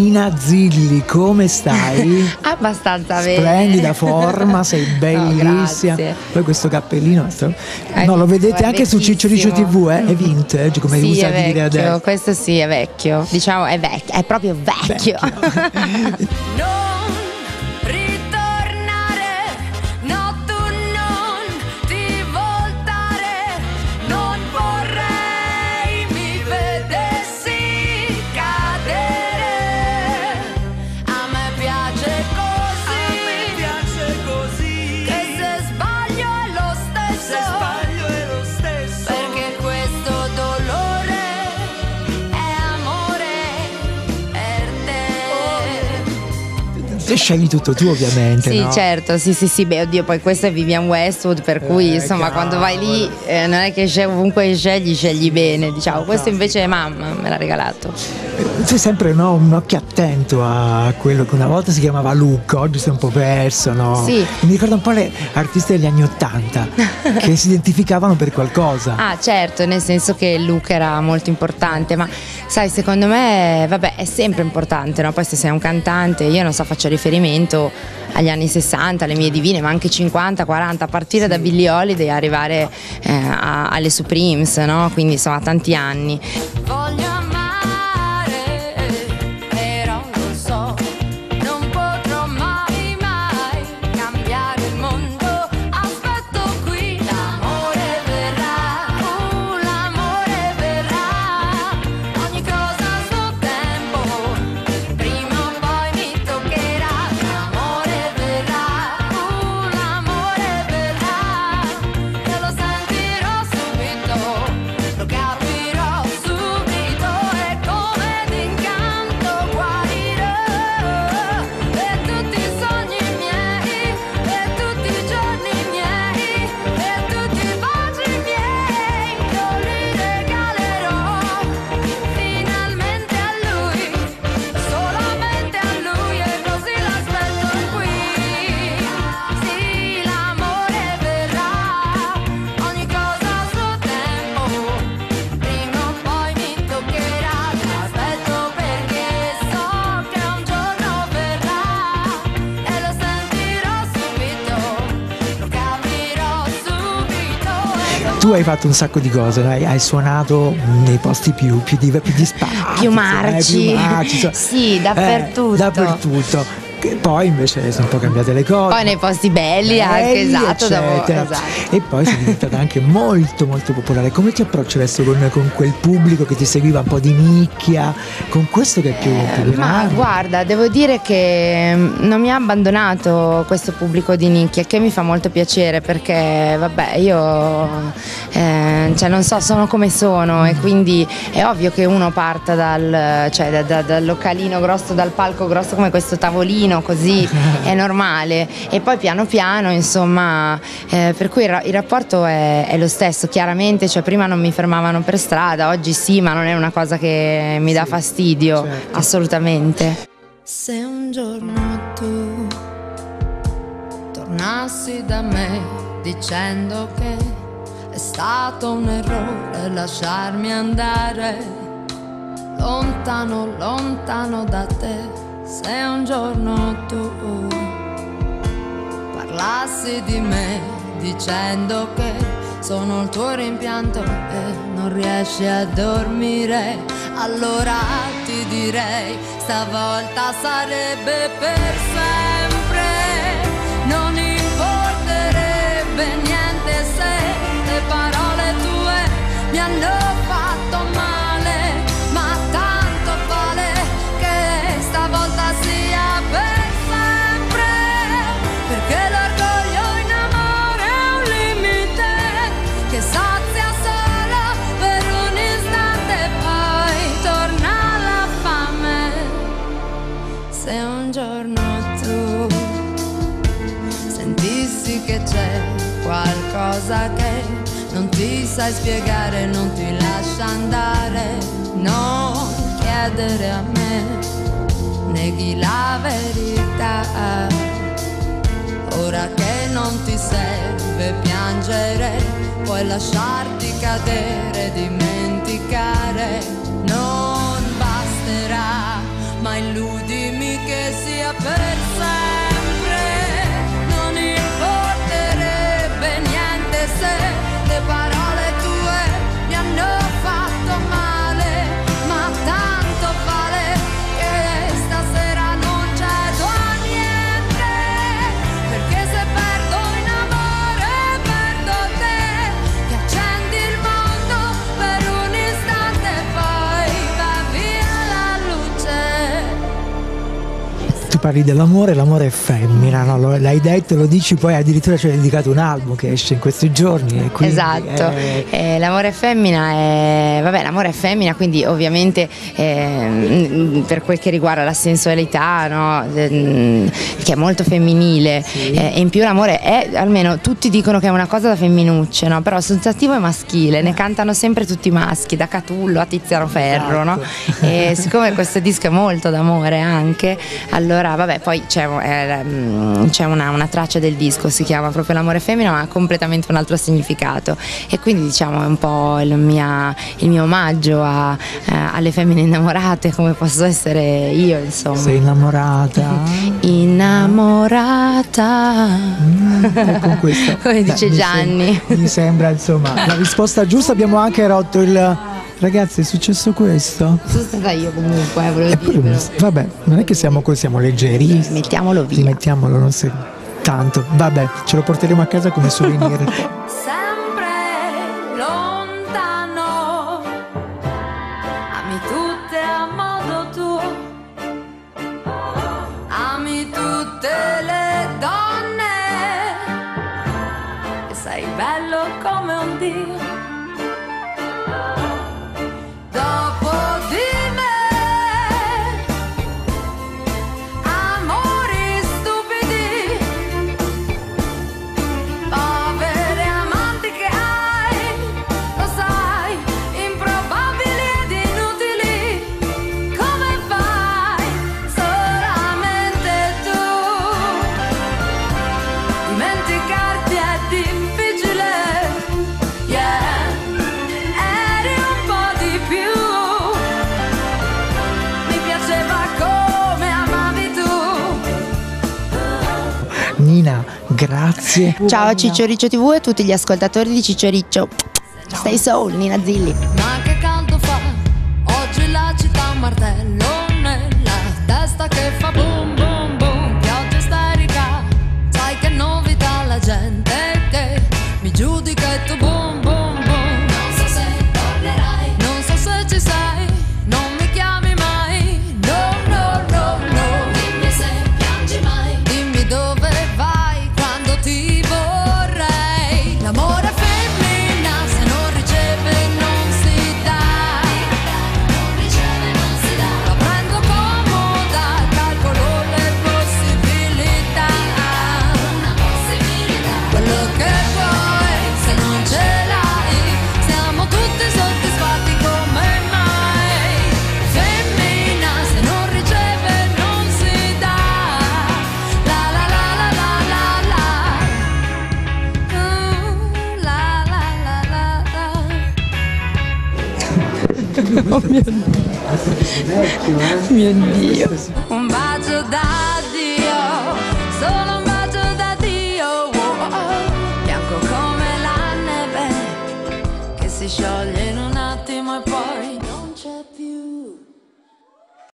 Nina Zilli, come stai? Abbastanza bene. Splendida forma, sei bellissima. No, poi questo cappellino no, lo vedete anche su Ciccio Dice TV, è vintage, come sì, usa è dire adesso. Questo sì è vecchio, diciamo è vecchio, è proprio vecchio. E scegli tutto tu, ovviamente. Sì, no? certo, sì, beh, oddio, poi questo è Vivian Westwood, per cui insomma quando vai lì non è che ovunque scegli bene, diciamo. Questo invece mamma me l'ha regalato. C'è sempre un occhio attento a quello che una volta si chiamava look, oggi si è un po' perso, no? Sì. Mi ricorda un po' le artiste degli anni '80 che si identificavano per qualcosa. Ah, certo, nel senso che il look era molto importante, ma sai, secondo me, vabbè, è sempre importante, no? Poi se sei un cantante, io non so, faccio riferimento agli anni 60, alle mie divine, ma anche 50, 40, a partire da Billie Holiday e arrivare alle Supremes, no? Quindi insomma tanti anni. Voglio Tu hai fatto un sacco di cose, hai suonato nei posti più disparati, più marci. Sì, dappertutto. Poi invece sono un po' cambiate le cose. Poi nei posti belli anche, esatto, esatto. E poi sei diventata anche molto molto popolare. Come ti approcci adesso con quel pubblico che ti seguiva un po' di nicchia, con questo che è più ma guarda, devo dire che non mi ha abbandonato questo pubblico di nicchia, che mi fa molto piacere, perché vabbè, io cioè non so, sono come sono, e quindi è ovvio che uno parta dal localino grosso, dal palco grosso come questo tavolino, così è normale, e poi piano piano insomma per cui il rapporto è lo stesso, chiaramente, cioè prima non mi fermavano per strada, oggi sì, ma non è una cosa che mi dà fastidio, certo. Assolutamente. Se un giorno tu tornassi da me dicendo che è stato un errore lasciarmi andare lontano, lontano da te, se un giorno tu parlassi di me dicendo che sono il tuo rimpianto e non riesci a dormire, allora ti direi stavolta sarebbe per sempre, non importerebbe niente se le parole tue mi hanno fatto male, ma tanto vale che stavolta sia per sempre, perché l'orgoglio in amore è un limite che sazia solo per un istante, poi torna la fame. Se un giorno tu sentissi che c'è qualcosa che non ti sai spiegare, non ti lascia andare, non chiedere a me, neghi la verità. Ora che non ti serve piangere, puoi lasciarti cadere, dimenticare, non basterà mai illudimi che sia per sempre. Non importerebbe niente se le parole tue mi hanno fatto male, ma tanto vale che stasera non cedo a niente, perché se perdo in amore perdo te, che accendi il mondo per un istante e poi va via la luce. Tu parli dell'amore, l'amore è femmina, no? L'hai detto, lo dici, poi addirittura ci hai dedicato un album che esce in questi giorni. E quindi, esatto, l'amore è femmina, l'amore è femmina, quindi ovviamente per quel che riguarda la sensualità, no? Che è molto femminile, sì. E in più l'amore è, almeno tutti dicono che è una cosa da femminucce, no? Però il sostantivo è maschile, ne cantano sempre tutti maschi, da Catullo a Tiziano Ferro, no? E siccome questo disco è molto d'amore anche, allora poi c'è una traccia del disco, si chiama proprio L'amore femmina, ma ha completamente un altro significato, e quindi diciamo è un po' il mio omaggio alle femmine innamorate, come posso essere io, insomma. Sei innamorata? Innamorata. Con questo, come dice Gianni. Mi sembra insomma la risposta giusta. Abbiamo anche rotto il... Ragazzi, è successo questo? Sono stata io comunque, volevo dire. Vabbè, non è che siamo leggerissimi. Mettiamolo via. Mettiamolo, non sei tanto. Vabbè, ce lo porteremo a casa come souvenir. Sempre lontano, ami tutte a modo tuo, ami tutte le donne, e sei bello come un dio. Dopo di me, amori stupidi, povere amanti che hai, lo sai, improbabili ed inutili. Come fai? Solamente tu. Dimenticarti è difficile, yeah. Eri un po' di più, mi piaceva come amavi tu. Nina, grazie. Ciao a Ciccio Riccio TV e a tutti gli ascoltatori di Ciccio Riccio. Stay soul, Nina Zilli. Ma che caldo fa, oggi la città un martello nella testa che fa boom boom boom, pioggia isterica, sai che novità, la gente che mi giudica e tu boom boom boom. Non so se tornerai, non so se ci sei, non mi chiami mai, no no no no. Dimmi se piangi mai, dimmi dove vai quando ti vorrei. L'amore femmina se non riceve non si dà, non riceve non si dà. La prendo comoda, calcolo le possibilità, una possibilità. Quello che vuoi se non ce l'hai, siamo tutti soddisfatti come mai. Femmina se non riceve non si dà, la la la la la la la, la la la la la. Mio Dio. Un bacio da Dio, solo un bacio da Dio, bianco come la neve che si scioglie in un attimo e poi